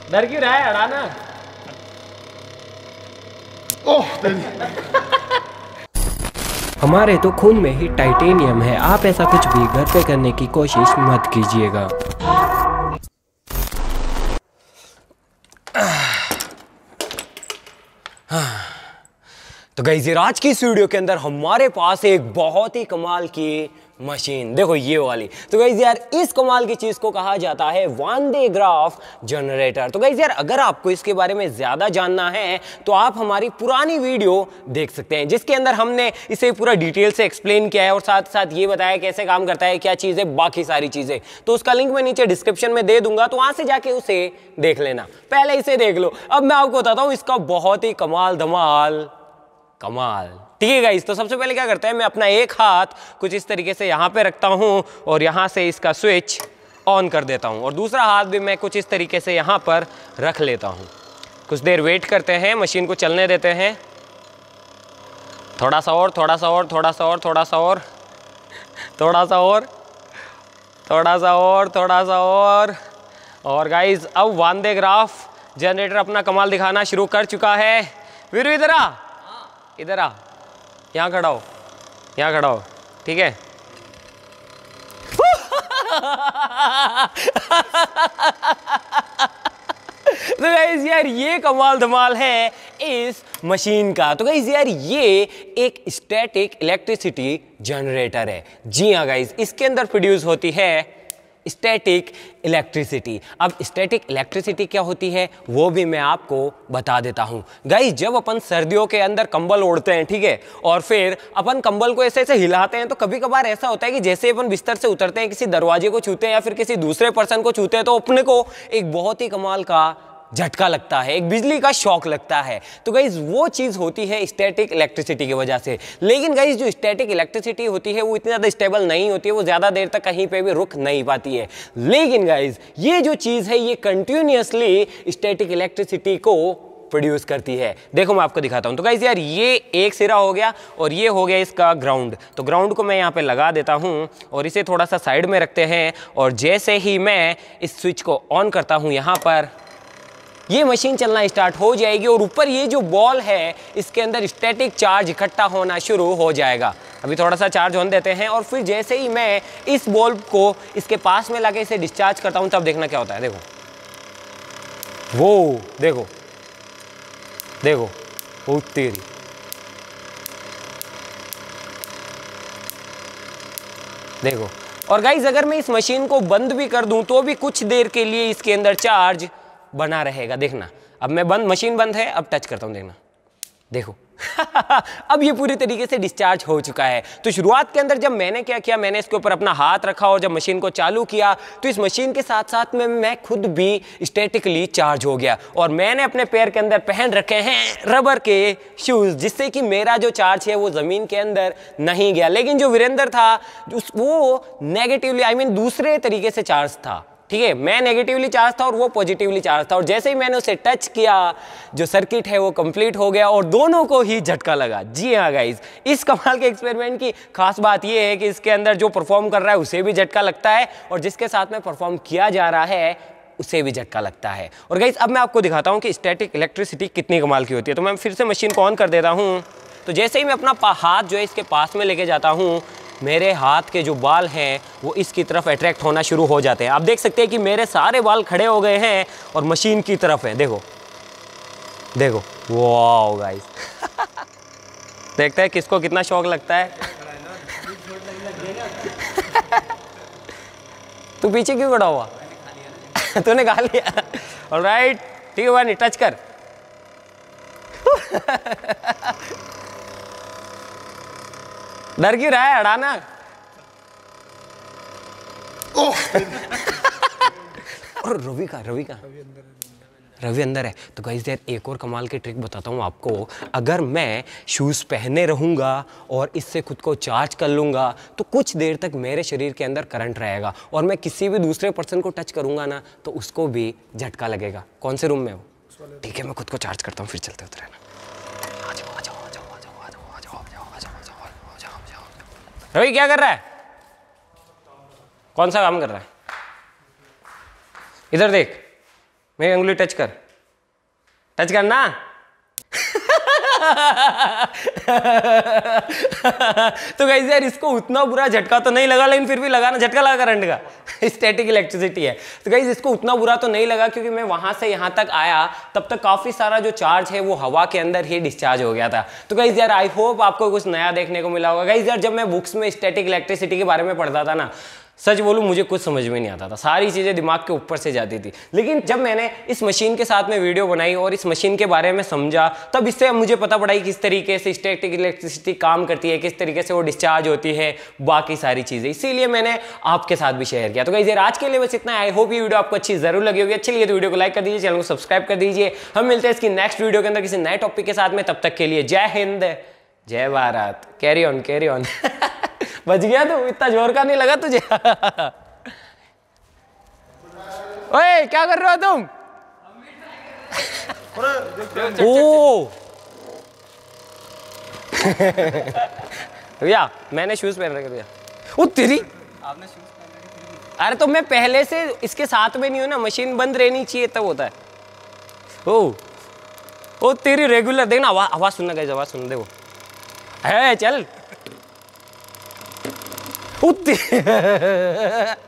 डर क्यों रहा है, अड़ाना। हमारे तो खून में ही टाइटेनियम है, आप ऐसा कुछ भी घर पे करने की कोशिश मत कीजिएगा। तो गाइस यार आज की इस वीडियो के अंदर हमारे पास एक बहुत ही कमाल की मशीन, देखो ये वाली। तो गाइस यार इस कमाल की चीज को कहा जाता है वान डे ग्राफ जनरेटर। तो गाइस यार अगर आपको इसके बारे में ज्यादा जानना है तो आप हमारी पुरानी वीडियो देख सकते हैं, जिसके अंदर हमने इसे पूरा डिटेल से एक्सप्लेन किया है और साथ साथ ये बताया कैसे काम करता है, क्या चीज है, बाकी सारी चीजें। तो उसका लिंक मैं नीचे डिस्क्रिप्शन में दे दूंगा, तो वहां से जाके उसे देख लेना। पहले इसे देख लो, अब मैं आपको बताता हूं इसका बहुत ही कमाल धमाल कमाल। ठीक है गाइस, तो सबसे पहले क्या करते हैं, मैं अपना एक हाथ कुछ इस तरीके से यहाँ पे रखता हूँ और यहाँ से इसका स्विच ऑन कर देता हूँ और दूसरा हाथ भी मैं कुछ इस तरीके से यहाँ पर रख लेता हूँ। कुछ देर वेट करते हैं, मशीन को चलने देते हैं। थोड़ा सा और, थोड़ा सा और, थोड़ा सा और, थोड़ा सा और, थोड़ा सा और, थोड़ा सा और, थोड़ा सा और गाइस अब वान डे ग्राफ जनरेटर अपना कमाल दिखाना शुरू कर चुका है। वीरू इधर आ, इधर आ, यहाँ खड़ा हो, यहाँ खड़ा हो, ठीक है। तो गाइस यार ये कमाल धमाल है इस मशीन का। तो गाइस यार ये एक स्टैटिक इलेक्ट्रिसिटी जनरेटर है। जी हाँ गाइस, इसके अंदर प्रोड्यूस होती है स्टैटिक इलेक्ट्रिसिटी। अब स्टैटिक इलेक्ट्रिसिटी क्या होती है वो भी मैं आपको बता देता हूं। गाइस जब अपन सर्दियों के अंदर कंबल ओढ़ते हैं, ठीक है, और फिर अपन कंबल को ऐसे ऐसे हिलाते हैं, तो कभी कभार ऐसा होता है कि जैसे अपन बिस्तर से उतरते हैं, किसी दरवाजे को छूते हैं या फिर किसी दूसरे पर्सन को छूते हैं, तो अपने को एक बहुत ही कमाल का झटका लगता है, एक बिजली का शॉक लगता है। तो गाइज वो चीज होती है स्टैटिक इलेक्ट्रिसिटी की वजह से। लेकिन गाइज जो स्टैटिक इलेक्ट्रिसिटी होती है वो इतनी ज्यादा स्टेबल नहीं होती है, वो ज्यादा देर तक कहीं पे भी रुक नहीं पाती है। लेकिन गाइज ये जो चीज है ये कंटिन्यूअसली स्टैटिक इलेक्ट्रिसिटी को प्रोड्यूस करती है। देखो मैं आपको दिखाता हूं। तो गाइज यार ये एक सिरा हो गया और ये हो गया इसका ग्राउंड। तो ग्राउंड को मैं यहाँ पे लगा देता हूं और इसे थोड़ा सा साइड में रखते हैं और जैसे ही मैं इस स्विच को ऑन करता हूं यहाँ पर, ये मशीन चलना स्टार्ट हो जाएगी और ऊपर ये जो बॉल है इसके अंदर स्टैटिक चार्ज इकट्ठा होना शुरू हो जाएगा। अभी थोड़ा सा चार्ज होने देते हैं और फिर जैसे ही मैं इस बॉल को इसके पास में लाके इसे डिस्चार्ज करता हूं तब देखना क्या होता है। देखो वो, देखो देखो, वो तेरी, देखो। और गाइज अगर मैं इस मशीन को बंद भी कर दूं तो भी कुछ देर के लिए इसके अंदर चार्ज बना रहेगा। देखना अब मैं मशीन बंद है, अब टच करता हूं, देखना, देखो। अब ये पूरी तरीके से डिस्चार्ज हो चुका है। तो शुरुआत के अंदर जब मैंने क्या किया, मैंने इसके ऊपर अपना हाथ रखा और जब मशीन को चालू किया तो इस मशीन के साथ साथ में मैं खुद भी स्टैटिकली चार्ज हो गया। और मैंने अपने पैर के अंदर पहन रखे हैं रबर के शूज, जिससे कि मेरा जो चार्ज है वो जमीन के अंदर नहीं गया। लेकिन जो वीरेंद्र था वो नेगेटिवली, आई मीन दूसरे तरीके से चार्ज था, ठीक है। मैं नेगेटिवली चार्ज था और वो पॉजिटिवली चार्ज था। और जैसे ही मैंने उसे टच किया जो सर्किट है वो कंप्लीट हो गया और दोनों को ही झटका लगा। जी हाँ गाइस, इस कमाल के एक्सपेरिमेंट की खास बात ये है कि इसके अंदर जो परफॉर्म कर रहा है उसे भी झटका लगता है और जिसके साथ में परफॉर्म किया जा रहा है उसे भी झटका लगता है। और गाइस अब मैं आपको दिखाता हूँ कि स्टैटिक इलेक्ट्रिसिटी कितनी कमाल की होती है। तो मैं फिर से मशीन को ऑन कर देता हूँ। तो जैसे ही मैं अपना हाथ जो है इसके पास में लेके जाता हूँ, मेरे हाथ के जो बाल हैं वो इसकी तरफ अट्रैक्ट होना शुरू हो जाते हैं। आप देख सकते हैं कि मेरे सारे बाल खड़े हो गए हैं और मशीन की तरफ है। देखो देखो, वाओ गाइस। देखते हैं किसको कितना शौक लगता है। तू पीछे क्यों खड़ा हुआ? तूने खा लिया? ऑलराइट, ठीक है भाई, टच कर। डर क्यों रहा है, अड़ाना। और रवि अंदर है। तो गाइस यार एक और कमाल की ट्रिक बताता हूँ आपको। अगर मैं शूज़ पहने रहूँगा और इससे खुद को चार्ज कर लूँगा तो कुछ देर तक मेरे शरीर के अंदर करंट रहेगा और मैं किसी भी दूसरे पर्सन को टच करूँगा ना तो उसको भी झटका लगेगा। कौन से रूम में हो? ठीक है, मैं खुद को चार्ज करता हूँ, फिर चलते उतरे ना। रवि क्या कर रहा है? कौन सा काम कर रहा है? इधर देख। मेरी उंगली टच कर, टच करना। तो गाइस यार इसको उतना बुरा झटका तो नहीं लगा, लेकिन फिर भी लगा ना, झटका लगा करंट का। स्टैटिक इलेक्ट्रिसिटी है। तो गाइस इसको उतना बुरा तो नहीं लगा, क्योंकि मैं वहां से यहां तक आया तब तक काफी सारा जो चार्ज है वो हवा के अंदर ही डिस्चार्ज हो गया था। तो गाइस यार आई होप आपको कुछ नया देखने को मिला होगा। गाइस यार जब मैं बुक्स में स्टैटिक इलेक्ट्रिसिटी के बारे में पढ़ता था ना, सच बोलूं मुझे कुछ समझ में नहीं आता था, सारी चीज़ें दिमाग के ऊपर से जाती थी। लेकिन जब मैंने इस मशीन के साथ में वीडियो बनाई और इस मशीन के बारे में समझा, तब इससे मुझे पता पड़ा कि किस तरीके से स्टैटिक इलेक्ट्रिसिटी काम करती है, किस तरीके से वो डिस्चार्ज होती है, बाकी सारी चीज़ें। इसीलिए मैंने आपके साथ भी शेयर किया। तो गाइस यार आज के लिए बस इतना। आई होप ये वीडियो आपको अच्छी जरूर लगी होगी। अच्छी लगी तो वीडियो को लाइक कर दीजिए, चैनल को सब्सक्राइब कर दीजिए। हम मिलते हैं इसकी नेक्स्ट वीडियो के अंदर किसी नए टॉपिक के साथ में। तब तक के लिए जय हिंद, जय Bharat. Carry on, carry on. बच गया तू, इतना जोर का नहीं लगा तुझे। ओए क्या कर रहे हो तुम? ओ भैया मैंने शूज पहन रखे भैया। ओ तेरी, आपने शूज पहन रखे? अरे तो मैं पहले से इसके साथ में नहीं हूं ना, मशीन बंद रहनी चाहिए तब होता है। ओ तेरी रेगुलर देखना, आवाज सुनना गाइस, आवाज सुन देखो है, चल।